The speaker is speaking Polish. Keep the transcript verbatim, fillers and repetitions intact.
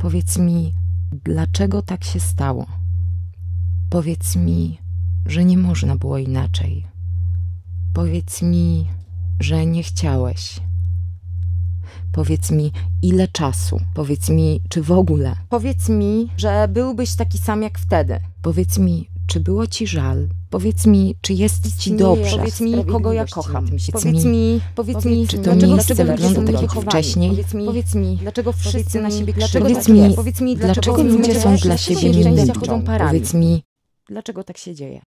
Powiedz mi, dlaczego tak się stało? Powiedz mi, że nie można było inaczej. Powiedz mi, że nie chciałeś. Powiedz mi, ile czasu? Powiedz mi, czy w ogóle? Powiedz mi, że byłbyś taki sam jak wtedy. Powiedz mi, czy było ci żal? Powiedz mi, czy jest ci dobrze? Powiedz mi, kogo ja kocham. Powiedz mi, powiedz mi, czy to miejsce wygląda tak jak wcześniej? Powiedz mi, powiedz mi, dlaczego wszyscy na siebie krzyczą? Powiedz mi, powiedz mi, dlaczego ludzie są dla siebie mili? Powiedz mi, dlaczego tak się dzieje?